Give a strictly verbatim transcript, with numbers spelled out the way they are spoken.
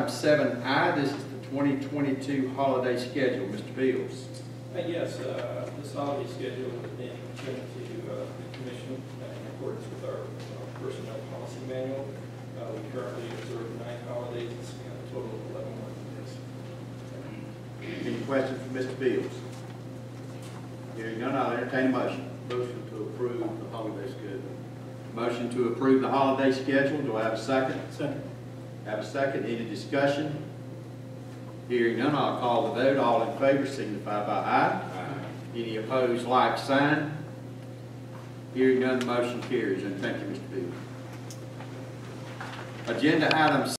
seven I, this is the twenty twenty-two holiday schedule. Mister Beals. Uh, Yes, uh, this holiday schedule has been presented to uh, the commission uh, in accordance with our uh, personnel policy manual. Uh, We currently observe nine holidays, and a total of eleven working days. Any questions for Mister Beals? Hearing none, I'll entertain a motion. Motion to approve the holiday schedule. Motion to approve the holiday schedule. Do I have a second? Second. Have a second. Any discussion? Hearing none, I'll call the vote. All in favor signify by aye. Aye. Any opposed, like sign. Hearing none, the motion carries. And thank you, Mister Beals. Agenda items